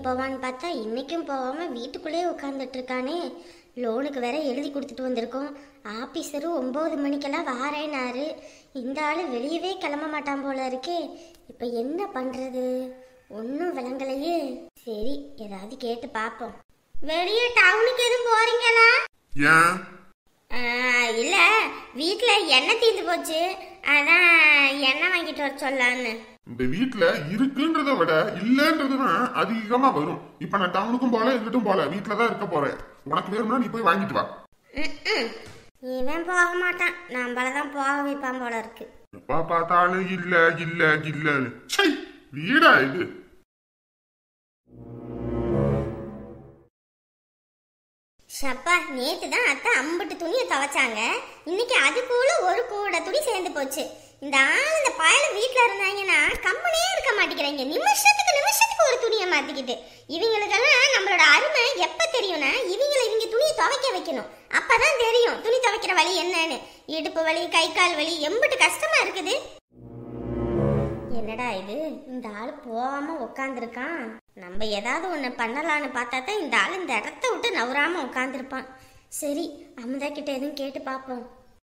போவான்னு பார்த்தா இன்னைக்கும் போகாம வீட்டுக்குள்ளேயே உட்காந்துட்டு இருக்கானே. லோனுக்கு வேற எழுதி கொடுத்துட்டு வந்திருக்கோம். ஆபீஸரும் 9 மணிக்கெல்லாம் வாரேனாரு. இந்த ஆள் வெளியவே கிளம்ப மாட்டான் போல இருக்கே. இப்போ என்ன பண்றது? ஒன்றும் விளங்கலையே. சரி, ஏதாவது கேட்டு பார்ப்போம். வெளியே டவுனுக்கு எதுவும் போறீங்களா? இல்ல, வீட்டுல எண்ணெய் தீர்ந்து போச்சு, அதான் எண்ணெய் வாங்கிட்டு வர சொல்லான்னு. இந்த வீட்டுல இருக்குன்றத விட இல்லன்றதுதான் அதிகமா வரும். இப்ப நான் டவுனுக்கும் போல எங்கிட்டும் போல, வீட்டுலதான் இருக்க போறேன். உனக்கு வேணும்னா நீ போய் வாங்கிட்டு வா. இவன் போக மாட்டான், நம்மளதான் போக வைப்பான் போல இருக்கு. எப்பா பார்த்தாலும் இல்ல இல்ல இல்லன்னு. வீடா இது? ஷப்பா, நேத்து தான் அத்தை அம்பட்டு துணியை துவைச்சாங்க. இன்னைக்கு அதுக்குள்ள ஒரு கூட துணி சேர்ந்து போச்சு. இந்த ஆள் இந்த பயல வீட்டுல இருந்தாங்கன்னா கம்மனே இருக்க மாட்டேங்கிறாங்க. நிமிஷத்துக்கு ஒரு துணியை மாத்திக்கிட்டு. இவங்களுக்கெல்லாம் நம்மளோட அருமை எப்ப தெரியும்னா, இவங்க துணியை துவைக்க வைக்கணும். அப்பதான் தெரியும் துணி துவைக்கிற வழி என்னன்னு. இடுப்பு வலி, கை கால் வலி, எம்பட்டு கஷ்டமா இருக்குது. என்னடா இது, இந்த ஆள் போகாம உட்காந்துருக்கான். நம்ம ஏதாவது ஒண்ணு பண்ணலான்னு பார்த்தா தான் இந்த ஆள் இந்த இடத்த விட்டு நவராம உட்காந்துருப்பான். சரி, அமுதா கிட்ட எதுவும் கேட்டு பார்ப்போம்.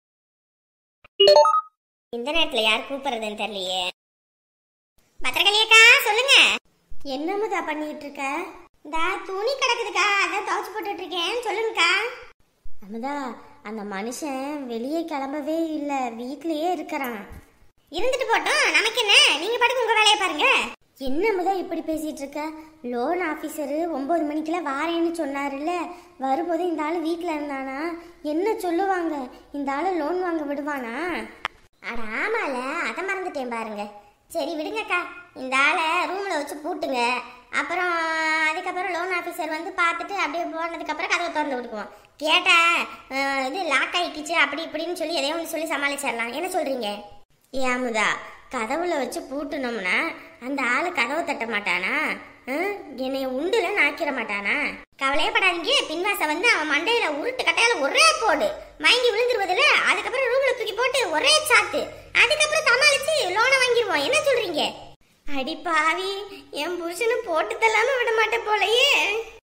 இந்த நேரத்துல யார் கூப்பிடுறதுன்னு தெரியலையே. பத்திரக்கலியக்கா, சொல்லுங்க. என்ன அமுதா பண்ணிட்டு இருக்க? இந்த துணி கிடக்குதுக்கா, அதான் துவைச்சு போட்டுட்டு இருக்கேன். சொல்லுங்கக்கா. அமுதா, அந்த மனுஷன் வெளியே கிளம்பவே இல்லை, வீட்லயே இருக்கிறான். இருந்துட்டு போட்டோம், நமக்கு என்ன? நீங்க பாட்டுக்கு உங்க வேலையை பாருங்க. என்னமுதா இப்படி பேசிட்டு இருக்க? லோன் ஆபீசரு 9 மணிக்கெல்லாம் வாரேன்னு சொன்னாருல்ல, வரும்போது இந்த ஆள் வீட்டில் இருந்தானா? என்ன சொல்லுவாங்க? இந்த ஆள் லோன் வாங்க விடுவானா? அட ஆமால, அதை மறந்துட்டேன் பாருங்க. சரி விடுங்கக்கா, இந்த ஆளை ரூம்ல வச்சு பூட்டுங்க. அப்புறம் அதுக்கப்புறம் லோன் ஆஃபீஸர் வந்து பார்த்துட்டு அப்படியே போனதுக்கப்புறம் கதவை திறந்து விட்டுக்குவோம். கேட்டா இது லாக் ஆகிடுச்சு அப்படி இப்படின்னு சொல்லி எதையோ ஒன்று சொல்லி சமாளிச்சிடலாம். என்ன சொல்றீங்க? ஏமுதா, கதவுல வச்சு பூட்டுனோம்னா அந்த ஆளு கதவை தட்ட மாட்டானா? என்னைய உண்டுல நாக்கிற மாட்டானா? கவலையப்படாதீங்க, பின்வாச வந்து அவன் மண்டையில உருட்டு கட்டையால ஒரே போடு, மயங்கி விழுந்துருவதில்ல. அதுக்கப்புறம் ரூம்ல தூக்கி போட்டு ஒரே சாத்து, அதுக்கப்புறம் சமாளிச்சு லோனை வாங்கிடுவோம். என்ன சொல்றீங்க? அடி பாவி, என் புருஷனை போட்டு தள்ளாம விட மாட்டேன் போலயே.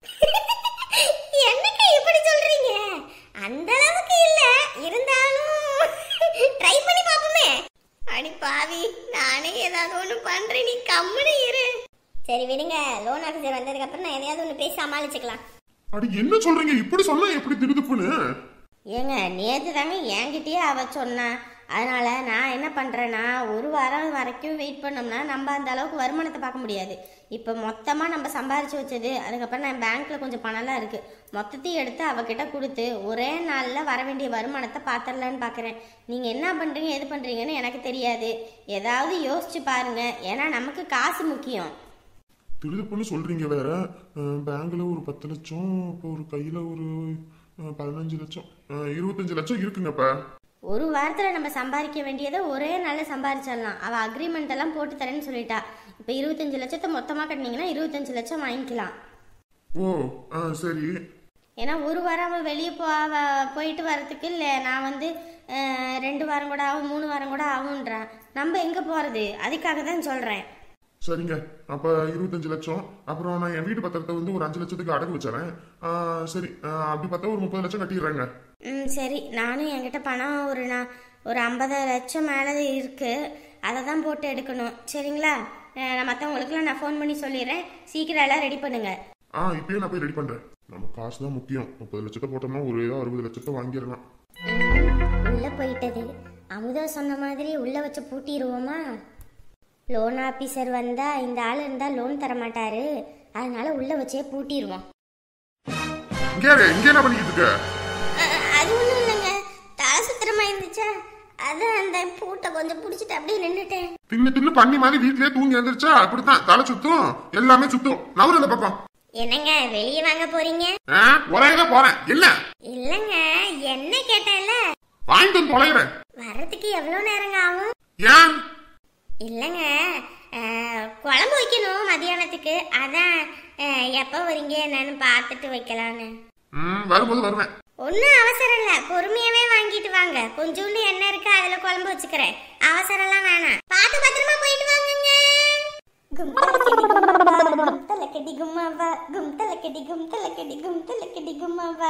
என்னக்கா இப்படி சொல்றீங்க? அந்த அளவுக்கு இல்ல, இருந்தாலும் ட்ரை பண்ணி பாப்போமே. அடி பாவி, நானே ஏதாவது ஒண்ணு பண்றேன், நீ கம்முனு இரு. சரி விடுங்க, லோன் ஆபீசர் வந்ததுக்கு அப்புறம் நான் எதையாவது ஒண்ணு பேசி சமாளிச்சுக்கலாம். அடி என்ன சொல்றீங்க? இப்படி சொன்னா எப்படி திடுதுப்புன்னு? ஏங்க, நேத்து தாங்க என்கிட்டயே அவ சொன்னா. அதனால நான் என்ன பண்றேன்னா, ஒரு வாரம் வரைக்கும் வெயிட் பண்ணோம்னா நம்ம அந்த அளவுக்கு வருமானத்தை பார்க்க முடியாது. இப்போ மொத்தமா நம்ம சம்பாரிச்சு வச்சது, அதுக்கப்புறம் நான் பேங்க்ல கொஞ்சம் பணம்லாம் இருக்கு, மொத்தத்தையும் எடுத்து அவகிட்ட கொடுத்து ஒரே நாள்ல வர வேண்டிய வருமானத்தை பார்த்துடலான்னு பாக்குறேன். நீங்க என்ன பண்றீங்க எது பண்றீங்கன்னு எனக்கு தெரியாது, ஏதாவது யோசிச்சு பாருங்க. ஏன்னா நமக்கு காசு முக்கியம். திடுதுப்புன்னு சொல்றீங்க வேற. பேங்க்ல ஒரு 10 லட்சம், இப்போ ஒரு கையில ஒரு 15 லட்சம், 25 லட்சம் இருக்குங்கப்பா. ஒரு வாரத்துல நம்ம சம்பாதிக்க வேண்டியதை ஒரே நாள்ல சம்பாதிச்சிடலாம். அவ அக்ரிமெண்ட் எல்லாம் போட்டு தரேன்னு சொல்லிட்டா. இப்ப 25 லட்சத்தை மொத்தமா கட்டினீங்கன்னா 25 லட்சம் வாங்கிக்கலாம். ஓ சரி. ஏன்னா ஒரு வாரம் அவ வெளியே போயிட்டு வரதுக்கு இல்லை, நான் வந்து 2 வாரம் கூட ஆகும், 3 வாரம் கூட ஆகும்ன்றான். நம்ம எங்க போறது? அதுக்காக தான் சொல்றேன். சரிங்க, அப்ப 25 லட்சம். அப்புறம் நான் என் வீட்டு பத்திரத்தை வந்து ஒரு 5 லட்சத்துக்கு அடகு வச்சுறேன். சரி, அப்படி பார்த்தா ஒரு 30 லட்சம் கட்டிடுறேங்க. சரி, நானும் என்கிட்ட பணம் ஒரு 50 லட்சம் மேலே இருக்கு, அதை தான் போட்டு எடுக்கணும். சரிங்களா? நான் மற்றவங்களுக்குலாம் நான் ஃபோன் பண்ணி சொல்லிடுறேன், சீக்கிரம் எல்லாம் ரெடி பண்ணுங்க. இப்பயே நான் போய் ரெடி பண்றேன். நம்ம காசு தான் முக்கியம். 30 லட்சத்தை போட்டோம்னா ஒரு 60 லட்சத்தை வாங்கிடலாம். உள்ள போயிட்டது. அமுதா சொன்ன மாதிரி உள்ள வச்சு பூட்டிடுவோமா? லோன் ஆபீசர் வந்தா இந்த ஆள் இருந்தா லோன் தர மாட்டாரு, அதனால உள்ள வச்சே பூட்டிடுவோம். இங்க என்ன பண்ணிட்டு இருக்க? அது ஒண்ணும் இல்லைங்க, தலை சுத்திரமா இருந்துச்சா, அதான் அந்த பூட்டை கொஞ்சம் பிடிச்சிட்டு அப்படியே நின்னுட்டேன். தின்னு பண்ணி மாதிரி வீட்லயே தூங்கி எழுந்திருச்சா அப்படித்தான் தலை சுத்தும், எல்லாமே சுத்தும். நவரு அந்த பக்கம். என்னங்க வெளியே வாங்க போறீங்க? ஒரேதான் போறேன். என்ன? இல்லங்க, என்ன கேட்டேன்ல, வாங்கிட்டு வந்து தொலைகிறேன். வர்றதுக்கு எவ்வளவு நேரங்க ஆகும்? ஏன்? இல்லங்க, குழம்பு வைக்கணும் மதியானத்துக்கு, அதான் எப்ப வரீங்க என்னன்னு பார்த்துட்டு வைக்கலான்னு. வரும்போது வருவேன். ஒன்னும் அவசரம் இல்ல, பொறுமையாவே வாங்கிட்டு வாங்க. கொஞ்சோண்டு எண்ணெய் இருக்கு, அதுல குழம்பு வச்சுக்கிறேன். அவசரம் எல்லாம் வேணாம். பார்த்து பத்திரமா போயிட்டு வாங்குங்க. தலக்கடி கும்மாவா கும் தலக்கடி கும் தலக்கடி கும் தலக்கடி கும்மாவா.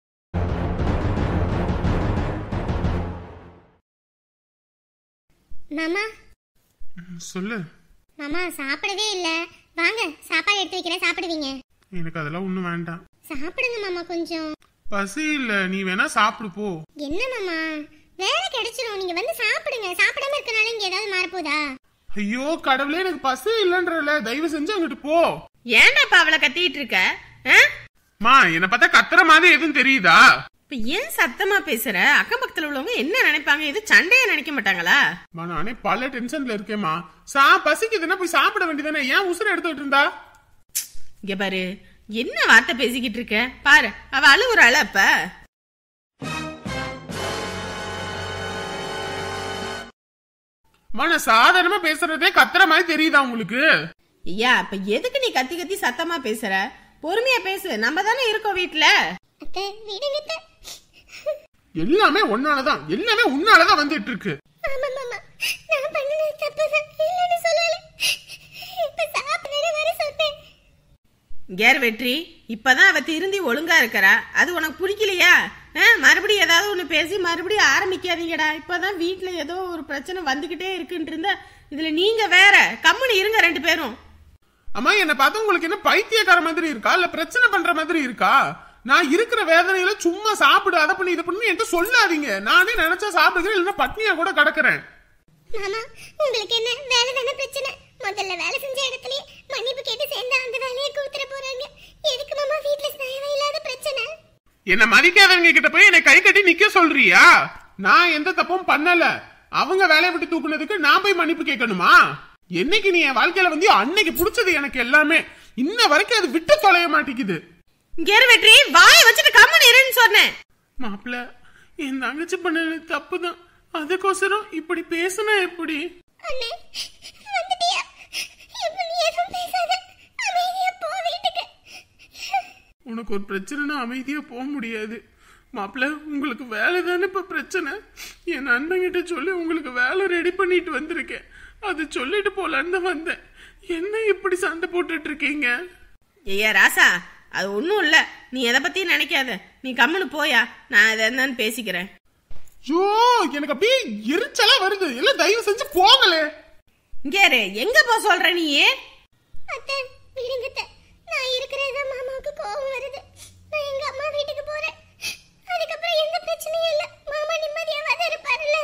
மாமா சொல்லு. மாமா சாப்பிடவே இல்ல, வாங்க சாப்பாடு எடுத்து வைக்கிறேன், சாப்பிடுவீங்க. எனக்கு அதெல்லாம் ஒண்ணும் வேண்டாம். சாப்பிடுங்க மாமா, கொஞ்சம் பசி இல்ல, நீ வேணா சாப்பிடு போ. என்ன மாமா, வேலை கிடைச்சிரும், நீங்க வந்து சாப்பிடுங்க. சாப்பிடாம இருக்கனால இங்க ஏதாவது மாறப்போதா? ஐயோ கடவுளே, எனக்கு பசி இல்லன்றல, தயவு செஞ்சு அங்கிட்டு போ. ஏன்டாப்பா அவளை கத்திட்டு இருக்க? மா என்ன பார்த்தா கத்துற மாதிரி எதுவும் தெரியுதா? இப்ப ஏன் சத்தமா பேசுற? அக்கம் பக்கத்துல உள்ளவங்க என்ன நினைப்பாங்க? இது சண்டையா நினைக்க மாட்டாங்களா? நானே பல டென்ஷன்ல இருக்கேம்மா. பசிக்குதுன்னா போய் சாப்பிட வேண்டியதானே, ஏன் உசுர எடுத்துட்டு இருந்தா? இங்க பாரு, என்ன வார்த்தை பேசிக்கிட்டு இருக்க பாரு. அவ அழுவுறாள அப்ப. நான் சாதாரணமா பேசுறதே கத்துற மாதிரி தெரியுதா உங்களுக்கு? ஐயா, இப்ப எதுக்கு நீ கத்தி கத்தி சத்தமா பேசுற? பொறுமையா பேசு, நம்ம தானே இருக்கோம் வீட்டுல. எல்லாமே உன்னாலதான், எல்லாமே உன்னாலதான் வந்துட்டு இருக்கு. கேர் வெற்றி, இப்பதான் அவ திருந்தி ஒழுங்கா இருக்கறா. அது உனக்கு பிடிக்கலையா? மறுபடியும் ஏதாவது ஒண்ணு பேசி மறுபடியும் ஆரம்பிக்காதீங்கடா. இப்பதான் வீட்டுல ஏதோ ஒரு பிரச்சனை வந்துகிட்டே இருக்குன்னு இருந்தா இதுல நீங்க வேற. கம்முன்னு இருங்க ரெண்டு பேரும். அம்மா, என்ன பார்த்தா உங்களுக்கு என்ன பைத்தியக்கார மாதிரி இருக்கா, இல்ல பிரச்சனை பண்ற மாதிரி இருக்கா? நான் இருக்கிற வேதனையில சும்மா சாப்பிடு, அதை பண்ணி இதை பண்ணி என்கிட்ட சொல்லாதீங்க. நானே நினைச்சா சாப்பிடுறேன், இல்லைன்னா பட்னியா கூட கிடக்குறேன். மாமா, உங்களுக்கு என்ன வேலை தானே பிரச்சனை? முதல்ல வேலை செஞ்ச இடத்துலயே மன்னிப்பு கேட்டு சேர்ந்தா அந்த வேலையை கூத்துற போறாங்க. எதுக்கு மாமா வீட்டுல தேவையில்லாத பிரச்சனை? என்ன மதிக்காதவங்க கிட்ட போய் என்னை கை கட்டி நிக்க சொல்றியா? நான் எந்த தப்பும் பண்ணல. அவங்க வேலையை விட்டு தூக்குனதுக்கு நான் போய் மன்னிப்பு கேட்கணுமா? என்னைக்கு நீ என் வாழ்க்கையில வந்து அன்னைக்கு புடிச்சது எனக்கு எல்லாமே. இன்ன வரைக்கும் அது விட்டு தொலைய மாட்டேங்குது. கேர் வெற்றி, வாயை வச்சுட்டு கம்முன்னு இருன்னு சொன்னேன். மாப்பிள்ள, என் தங்கச்சி பண்ணது தப்புதான், அதுக்கோசரம் இப்படி பேசுனா எப்படி? அண்ணே, வந்துட்டியா? இப்ப நீ எதுவும் பேசாத, அமைதியா போ வீட்டுக்கு. உனக்கு ஒரு பிரச்சனைனா அமைதியா போக முடியாது. மாப்பிள்ள, உங்களுக்கு வேலை தானே இப்ப பிரச்சனை. என் அண்ணன் கிட்ட சொல்லி உங்களுக்கு வேலை ரெடி பண்ணிட்டு வந்திருக்கேன். அது சொல்லிட்டு போலான்னு வந்தேன். என்ன இப்படி சண்டை போட்டுட்டு இருக்கீங்க? ஐயா ராசா, அது ஒண்ணும் இல்ல, நீ எதை பத்தியும் நினைக்காத. நீ கம்முன்னு போயா, நான் அதை என்னன்னு பேசிக்கிறேன். ஐயோ, எனக்கு அப்படியே எரிச்சலா வருது. எல்லாம் தயவு செஞ்சு போங்களே. கேரு, எங்க போ சொல்ற நீ? அத்தை, விடுங்க அத்தை. நான் இருக்கிறதா மாமாவுக்கு கோவம் வருது. நான் எங்க அம்மா வீட்டுக்கு போறேன். அதுக்கப்புறம் எந்த பிரச்சனையும் இல்ல. மாமா நிம்மதியாவது இருப்பாருல்ல.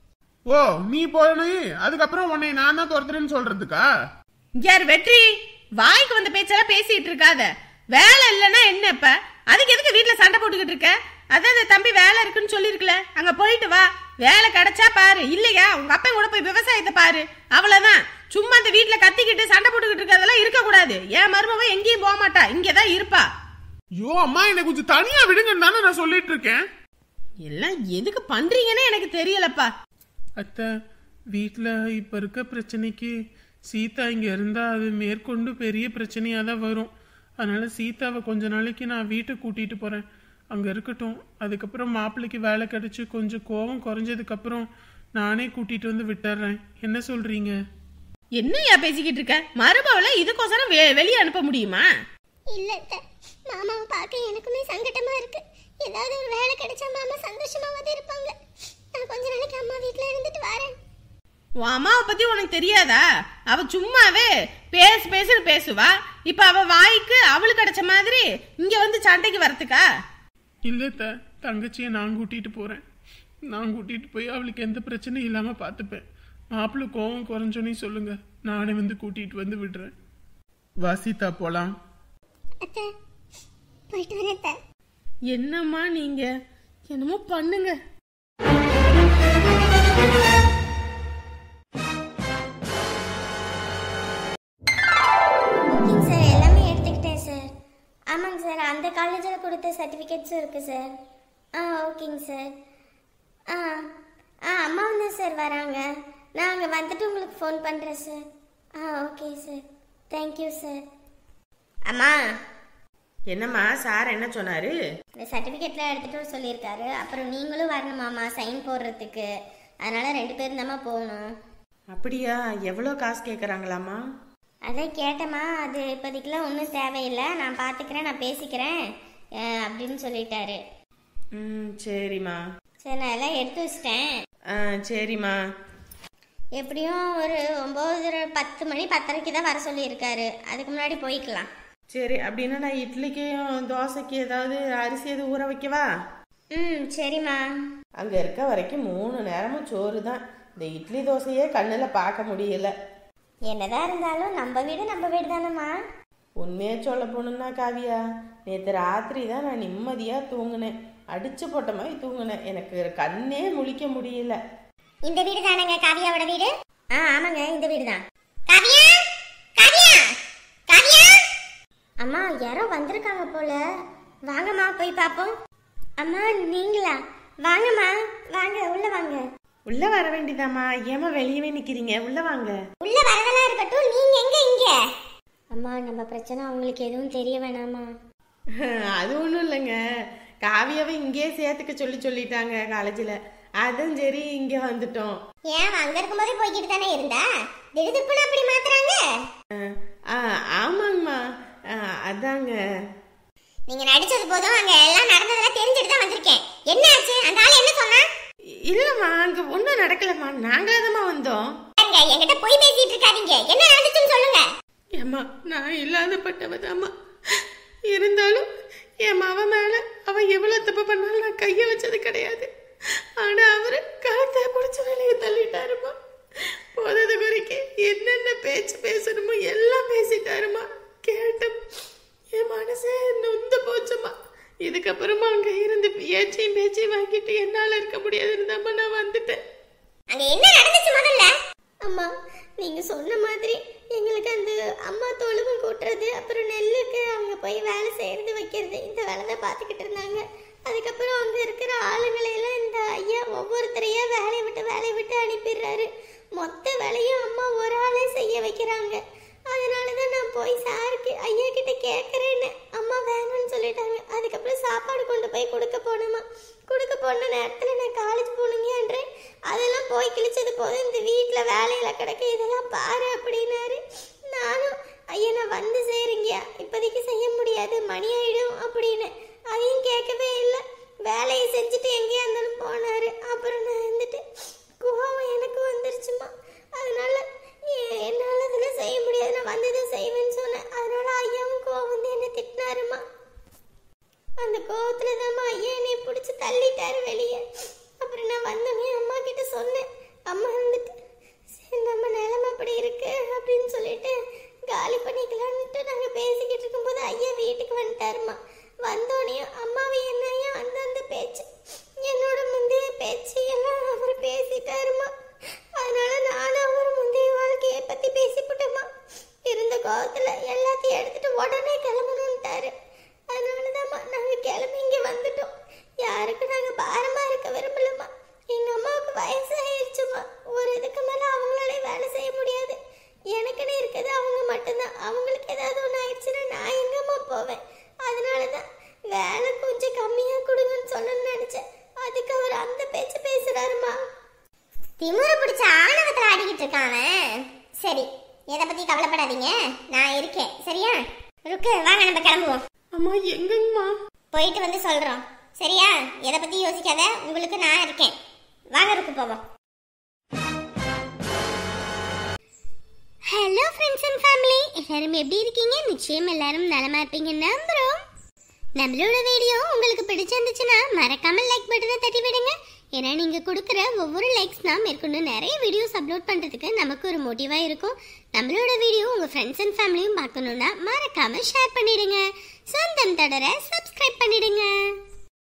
ஓ, நீ போனே அதுக்கப்புறம் உன்னை நான் தான் துரத்துறேன்னு சொல்றதுக்கா? கேர் வெற்றி, வாய்க்கு வந்த பேச்செல்லாம் பேசிட்டு இருக்காத. வேலை இல்லைன்னா என்ன இப்ப? அதுக்கு எதுக்கு வீட்டுல சண்டை போட்டுக்கிட்டு இருக்க? அதான் இந்த தம்பி வேலை இருக்குன்னு சொல்லிருக்கல, அங்க போயிட்டு வா. வேலை கிடைச்சா பாரு, இல்லையா உங்க அப்பா கூட போய் விவசாயத்தை பாரு. அவ்வளவுதான். சும்மா அந்த வீட்டுல கத்திக்கிட்டு சண்டை போட்டுக்கிட்டு இருக்கறதெல்லாம் இருக்க கூடாது. என் மருமவ எங்கேயும் போக மாட்டா, இங்கதான் இருப்பா. ஐயோ அம்மா, என்ன கொஞ்சம் தனியா விடுங்கன்னு தானே நான் சொல்லிட்டு இருக்கேன். எல்லாம் எதுக்கு பண்றீங்கன்னு எனக்கு தெரியலப்பா. அத்தை, வீட்டுல இப்ப இருக்க பிரச்சனைக்கு சீதா இங்க இருந்தா அது மேற்கொண்டு பெரிய பிரச்சனையா தான் வரும். அதனால சீதாவை கொஞ்ச நாளைக்கு நான் வீட்டை கூட்டிட்டு போறேன், அங்க இருக்கட்டும். அதுக்கப்புறம் மாப்பிள்ளைக்கு வேலை கிடைச்சு கொஞ்சம் கோவம் குறைஞ்சதுக்கு அப்புறம் நானே கூட்டிட்டு வந்து விட்டுறேன். என்ன சொல்றீங்க? என்னையா பேசிக்கிட்டு இருக்க? மருமவளை இதுக்கோசரம் வெளியே அனுப்ப முடியுமா? இல்ல அத்தை, மாமாவை பார்க்க எனக்குமே சங்கடமா இருக்கு. ஏதாவது ஒரு வேலை கிடைச்சா மாமா சந்தோஷமாவது இருப்பாங்க. நான் கொஞ்ச நாளைக்கு அம்மா வீட்டுல இருந்துட்டு வரேன். உன் அம்மாவை பத்தி உனக்கு தெரியாதா? அவ சும்மாவே பேசுன்னு பேசுவா. இப்ப அவ வாய்க்கு அவளுக்கு கிடைச்ச மாதிரி இங்க வந்து சண்டைக்கு வரத்துக்கா? இல்ல தங்கச்சியை நான் கூட்டிட்டு போறேன். நான் கூட்டிட்டு போய் அவளுக்கு எந்த பிரச்சனையும் இல்லாம பாத்துப்பேன். மாப்பிள்ளை கோவம் குறைஞ்சோன்னு சொல்லுங்க, நானே வந்து கூட்டிட்டு வந்து விடுறேன். வாசிதா, போலாம். அத்தை, போயிட்டு வரேன் அத்தை. என்னம்மா நீங்க என்னமோ பண்ணுங்க. சார், எல்லாமே எடுத்துக்கிட்டேன் சார். ஆமாங்க சார், அந்த காலேஜில் கொடுத்த சர்டிஃபிகேட்ஸும் இருக்குது சார். ஓகேங்க சார். அம்மா வந்து சார் வராங்க. நான் அங்கே வந்துட்டு உங்களுக்கு ஃபோன் பண்ணுறேன் sir. Okay sir, thank you sir. அம்மா, என்னம்மா சார் என்ன சொன்னாரு? இந்த சர்டிஃபிகேட்லாம் எடுத்துகிட்டு வர சொல்லியிருக்காரு. அப்புறம் நீங்களும் வரணுமாம்மா சைன் போடுறதுக்கு. அதனால் 2 பேரும் தாம்மா போகணும். அப்படியா? எவ்வளோ காசு கேட்குறாங்களாம்மா? அதான் கேட்டேம்மா, அது இப்போதைக்கெல்லாம் ஒன்றும் தேவையில்லை, நான் பார்த்துக்கிறேன், நான் பேசிக்கிறேன் அப்படின்னு சொல்லிட்டாரு. சரிம்மா. சரி, நான் எல்லாம் எடுத்து வச்சிட்டேன். சரிம்மா. எப்படியும் ஒரு 9:10 மணி 10:30க்கு தான் வர சொல்லியிருக்காரு. அதுக்கு முன்னாடி போய்க்கலாம். சரி, அப்படின்னா நான் இட்லிக்கும் தோசைக்கு ஏதாவது அரிசி எதுவும் ஊற வைக்கவா? சரிம்மா. அங்கே இருக்க வரைக்கும் 3 நேரமும் சோறு தான். இந்த இட்லி தோசையே கண்ணில் பார்க்க முடியல. என்னதான் இருந்தாலும் நம்ம வீடு தானம்மா. உண்மையே சொல்ல போகணுன்னா காவியா, நேற்று ராத்திரி தான் நான் நிம்மதியாக தூங்கினேன். அடிச்சு போட்ட மாதிரி தூங்கினேன். எனக்கு கண்ணே முழிக்க முடியல. இந்த வீடு தானங்க காவியாவோட வீடு? ஆமாங்க, இந்த வீடு தான். காவியா, காவியா, காவியா! அம்மா, யாரோ வந்திருக்காங்க போல. வாங்கம்மா, போய் பாப்போம். அம்மா, நீங்களா? வாங்கம்மா, வாங்க, உள்ள வாங்க. உள்ள வர வேண்டியதாம்மா, ஏமா வெளியவே நிக்கிறீங்க? உள்ள வாங்க. உள்ள வரதெல்லாம் இருக்கட்டும், நீங்க எங்க இங்க? அம்மா, நம்ம பிரச்சனை அவங்களுக்கு எதுவும் தெரிய வேணாமா? அது ஒன்றும் இல்லைங்க, காவியாவை இங்கேயே சேர்த்துக்க சொல்லிட்டாங்க காலேஜில். அதுவும் சரி, இங்கே வந்துட்டோம். ஏன் அங்க இருக்கும்போதே போய்கிட்டு தானே இருந்தா, திடுதிப்புன்னு அப்படி மாத்துறாங்க? ஆமாங்கம்மா, அதாங்க. நீங்க நடிச்சது போதும், அங்க எல்லாம் நடந்ததெல்லாம் தெரிஞ்சுட்டு தான் வந்திருக்கேன். என்ன ஆச்சு? அந்த ஆளு என்ன சொன்னா? இல்லம்மா, அங்க ஒன்றும் நடக்கலம்மா, நாங்களே தான் வந்தோம். என்கிட்ட போய் பேசிட்டு இருக்காதீங்க. என்ன நடந்துச்சுன்னு சொல்லுங்க. ஏம்மா, நான் இல்லாதப்பட்டவதாம்மா. இருந்தாலும் என் மாவ மேல அவன் எவ்வளவு தப்பு பண்ணாலும் நான் கைய வச்சது கிடையாது. ஆனா அவரு கழுத்தை பிடிச்ச வேலையை தள்ளிட்டாருமா. போதது குறைக்கு என்னென்ன பேச்சு பேசணுமோ எல்லாம் பேசிட்டாருமா. கேட்டும் என் மனசே நொந்து போச்சுமா. இதுக்கப்புறமா அங்க இருந்து பேச்சையும் வாங்கிட்டு என்னால இருக்க முடியாதுன்னு தான் நான் வந்துட்டேன். அங்க என்ன நடந்துச்சு முதல்ல? அம்மா, நீங்க சொன்ன மாதிரி எங்களுக்கு அந்த அம்மா தொழுவம் கூட்டுறது, அப்புறம் நெல்லுக்கு அவங்க போய் வேலை செய்யறது வைக்கிறது, இந்த வேலை தான் பார்த்துக்கிட்டு இருந்தாங்க. அதுக்கப்புறம் அங்க இருக்கிற ஆளுங்களையெல்லாம் இந்த ஐயா ஒவ்வொருத்தரையா வேலையை விட்டு அனுப்பிடுறாரு. மொத்த வேலையும் அம்மா ஒரு ஆளே செய்ய வைக்கிறாங்க. அதனாலதான் நான் போய் சாருக்கு ஐயா கிட்ட கேட்கறேன்னு அம்மா வேணும்னு சொல்லிட்டாங்க. அதுக்கப்புறம் சாப்பாடு கொண்டு போய் கொடுக்க போன நேரத்துல நான் காலேஜ் போகணுங்கன்றேன். அதெல்லாம் போய் கிழிச்சது போது இந்த வீட்டுல வேலையில கிடக்க, இதெல்லாம் பாரு அப்படின்னாரு. நானும் ஐயா நான் வந்து செய்யறீங்கயா, இப்போதைக்கு செய்ய முடியாது, மணி ஆயிடும் அப்படின்னு. அதையும் கேட்கவே இல்லை. வேலையை செஞ்சுட்டு எங்கேயா இருந்தாலும் போனாரு. அப்புறம் நான் வந்துட்டு கோவம் எனக்கு வந்துருச்சுமா. அதனால என்னால அதெல்லாம் செய்ய முடியாது, நான் வந்ததை செய்வேன்னு சொன்னேன். அதனால ஐயாவும் கோவம் வந்து என்ன திட்டினாருமா. அந்த கோவத்துல தான் ஐயா என்னை பிடிச்சி தள்ளிட்டாரு வெளியே. அப்புறம் நான் வந்தோடனே அம்மா கிட்ட சொன்னேன். அம்மா வந்துட்டு சரி நம்ம நிலைமை அப்படி இருக்கு அப்படின்னு சொல்லிட்டு காலி பண்ணிக்கலான்ட்டு நாங்க பேசிக்கிட்டு இருக்கும்போது ஐயா வீட்டுக்கு வந்துட்டாருமா. வந்தோடனே அம்மாவை என்னையா அந்த பேச்சு, என்னோட முந்தைய பேச்சு எல்லாம் அவர் பேசிட்டாருமா. அதனால நானும் அவர் முந்தைய வாழ்க்கையை பத்தி பேசிவிட்டோமா. இருந்த கோவத்துல எல்லாத்தையும் எடுத்துட்டு உடனே கிளம்பணும்ட்டாரு. அதனாலதான் நாங்க கிளம்பி இங்க வந்துட்டோம். யாருக்கு நாங்க பாரமா இருக்க விரும்பலமா. எங்க அம்மாவுக்கு வயசாயிருச்சுமா. ஒரு இதுக்கு மேல அவங்களாலே வேலை செய்ய முடியாது. எனக்குன்னு இருக்கிறது அவங்க மட்டும்தான். அவங்களுக்கு ஏதாவது ஒண்ணு ஆயிடுச்சுன்னா நான் எங்கம்மா போவேன். அதனாலதான் வேலை கொஞ்சம் கம்மியா கொடுங்கன்னு சொல்லணும்னு நினைச்சேன். அதுக்கு அவர் அந்த பேச்சு பேசுறாருமா. திமிரு பிடிச்ச ஆணவத்துல ஆடிக்கிட்டு இருக்காங்க. சரி, எதை பத்தி கவலைப்படாதீங்க, நான் இருக்கேன். சரியா? ருக்கு, வாங்க நம்ம கிளம்புவோம். அம்மா, எங்கம்மா? போயிட்டு வந்து சொல்றோம். சரியா? எதை பத்தி யோசிக்காத, உங்களுக்கு நான் இருக்கேன். வாங்க ருக்கு, போவோம். ஹலோ ஃப்ரெண்ட்ஸ் அண்ட் ஃபேமிலி, எல்லாரும் எப்படி இருக்கீங்க? நிச்சயம் எல்லாரும் நலமா இருப்பீங்க நம்புறோம். நம்மளோட வீடியோ உங்களுக்கு பிடிச்சிருந்துச்சுன்னா மறக்காம லைக் பட்டனை தட்டி விடுங்க. ஏன்னா நீங்க கொடுக்குற ஒவ்வொரு லைக்ஸ் தான் மேற்கொண்டு நிறைய வீடியோஸ் அப்லோட் பண்றதுக்கு நமக்கு ஒரு மோட்டிவா இருக்கும். நம்மளோட வீடியோ உங்க ஃப்ரெண்ட்ஸ் அண்ட் ஃபேமிலியும் பார்க்கணும்னா மறக்காம ஷேர் பண்ணிடுங்க. சொந்தம் தொடர சப்ஸ்கிரைப் பண்ணிடுங்க.